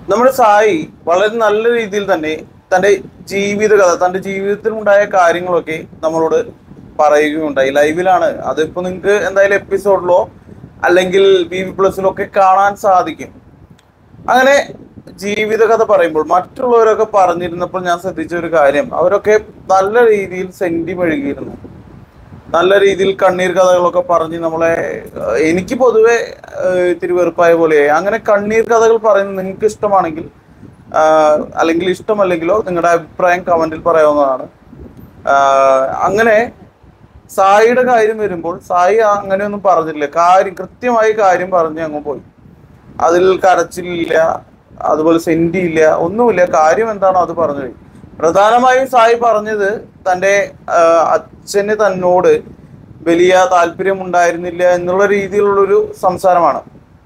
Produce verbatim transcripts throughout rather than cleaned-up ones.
നമ്മുടെ സായി വളരെ നല്ല രീതിയിൽ തന്നെ തൻ്റെ ജീവിതകഥ തൻ്റെ ജീവിതത്തിൽ ഉണ്ടായ കാര്യങ്ങളൊക്കെ നമ്മളോട് പറയുകയുണ്ടായി. ലൈവിലാണ് അതിപ്പോൾ നിങ്ങൾക്ക് എന്തായാലും എപ്പിസോഡിലോ അല്ലെങ്കിൽ ബി വി പ്ലസിലോ ഒക്കെ കാണാൻ സാധിക്കും. അങ്ങനെ ജീവിതകഥ പറയുമ്പോൾ മറ്റുള്ളവരൊക്കെ പറഞ്ഞിരുന്നപ്പോൾ ഞാൻ ശ്രദ്ധിച്ച ഒരു കാര്യം, അവരൊക്കെ നല്ല രീതിയിൽ സെന്റി മെഴുകിയിരുന്നു. നല്ല രീതിയിൽ കണ്ണീർ കഥകളൊക്കെ പറഞ്ഞ് നമ്മളെ, എനിക്ക് പൊതുവെ ഇത്തിരി വെറുപ്പായ പോലെയായി. അങ്ങനെ കണ്ണീർ കഥകൾ പറയുന്നത് നിങ്ങൾക്ക് ഇഷ്ടമാണെങ്കിൽ അല്ലെങ്കിൽ ഇഷ്ടമല്ലെങ്കിലോ നിങ്ങളുടെ അഭിപ്രായം കമന്റിൽ പറയാവുന്നതാണ്. അങ്ങനെ സായിയുടെ കാര്യം വരുമ്പോൾ സായി അങ്ങനെയൊന്നും പറഞ്ഞില്ല. കാര്യം കൃത്യമായി കാര്യം പറഞ്ഞ് അങ്ങ് പോയി. അതിൽ കരച്ചിലില്ല, അതുപോലെ സെന്റി ഇല്ല, ഒന്നുമില്ല. കാര്യം എന്താണോ അത് പറഞ്ഞു പോയി. പ്രധാനമായും സായി പറഞ്ഞത് തൻ്റെ അച്ഛന് തന്നോട് വലിയ താല്പര്യം ഉണ്ടായിരുന്നില്ല എന്നുള്ള രീതിയിലുള്ളൊരു സംസാരമാണ്.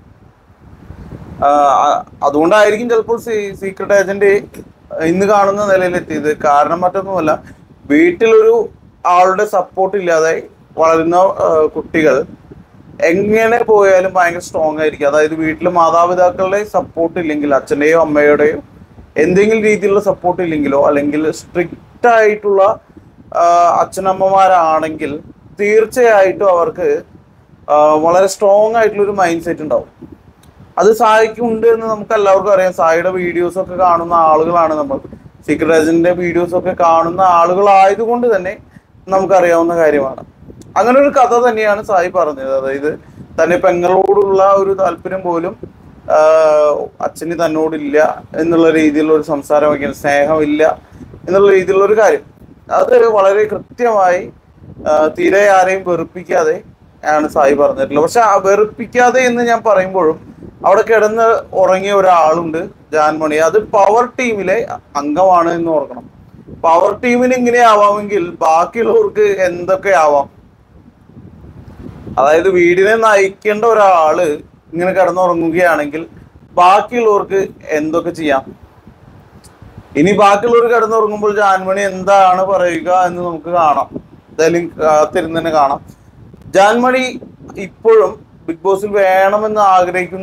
അതുകൊണ്ടായിരിക്കും ചിലപ്പോൾ സീക്രട്ട് ഏജന്റ് ഇന്ന് കാണുന്ന നിലയിലെത്തിയത്. കാരണം മറ്റൊന്നുമല്ല, വീട്ടിലൊരു ആളുടെ സപ്പോർട്ട് ഇല്ലാതെ വളരുന്ന കുട്ടികൾ എങ്ങനെ പോയാലും ഭയങ്കര സ്ട്രോങ് ആയിരിക്കും. അതായത് വീട്ടിൽ മാതാപിതാക്കളുടെ സപ്പോർട്ട് ഇല്ലെങ്കിൽ, അച്ഛൻ്റെയോ അമ്മയുടെയോ എന്തെങ്കിലും രീതിയിലുള്ള സപ്പോർട്ട് ഇല്ലെങ്കിലോ, അല്ലെങ്കിൽ സ്ട്രിക്റ്റ് ആയിട്ടുള്ള അച്ഛനമ്മമാരാണെങ്കിൽ തീർച്ചയായിട്ടും അവർക്ക് വളരെ സ്ട്രോങ് ആയിട്ടുള്ളൊരു മൈൻഡ് സെറ്റ് ഉണ്ടാവും. അത് സായിക്ക് ഉണ്ട് എന്ന് നമുക്ക് എല്ലാവർക്കും അറിയാം. സായിയുടെ വീഡിയോസ് ഒക്കെ കാണുന്ന ആളുകളാണ് നമ്മൾ. സീക്രട്ട് ഏജന്റിന്റെ വീഡിയോസ് ഒക്കെ കാണുന്ന ആളുകളായതുകൊണ്ട് തന്നെ നമുക്കറിയാവുന്ന കാര്യമാണ്. അങ്ങനെ ഒരു കഥ തന്നെയാണ് സായി പറഞ്ഞത്. അതായത് തന്നെ പെങ്ങളോടുള്ള ഒരു താല്പര്യം പോലും അച്ഛന് തന്നോടില്ല എന്നുള്ള രീതിയിലുള്ള ഒരു സംസാരമൊക്കെയാണ്, സ്നേഹമില്ല എന്നുള്ള രീതിയിലുള്ള ഒരു കാര്യം. അത് വളരെ കൃത്യമായി തീരെ ആരെയും വെറുപ്പിക്കാതെ ആണ് സായി പറഞ്ഞിട്ടുള്ളത്. പക്ഷെ ആ വെറുപ്പിക്കാതെ എന്ന് ഞാൻ പറയുമ്പോഴും അവിടെ കിടന്ന് ഉറങ്ങിയ ഒരാളുണ്ട്, ജാൻമണി. അത് പവർ ടീമിലെ അംഗമാണ് എന്ന് ഓർക്കണം. പവർ ടീമിന് ഇങ്ങനെ ആവാമെങ്കിൽ ബാക്കിയുള്ളവർക്ക് എന്തൊക്കെ ആവാം. അതായത് വീടിനെ നയിക്കേണ്ട ഒരാള് ഇങ്ങനെ കിടന്നുറങ്ങുകയാണെങ്കിൽ ബാക്കിയുള്ളവർക്ക് എന്തൊക്കെ ചെയ്യാം. ഇനി ബാക്കിയുള്ളവർ കിടന്നുറങ്ങുമ്പോൾ ജാൻമണി എന്താണ് പറയുക എന്ന് നമുക്ക് കാണാം. എന്തായാലും കാത്തിരുന്ന് തന്നെ കാണാം. ജാൻമണി ഇപ്പോഴും ബിഗ് ബോസിൽ വേണമെന്ന്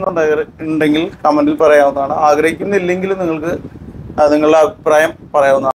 ആഗ്രഹിക്കുന്നുണ്ടെങ്കിൽ കമന്റിൽ പറയാവുന്നതാണ്. ആഗ്രഹിക്കുന്നില്ലെങ്കിൽ നിങ്ങൾക്ക് നിങ്ങളുടെ അഭിപ്രായം പറയാവുന്നതാണ്.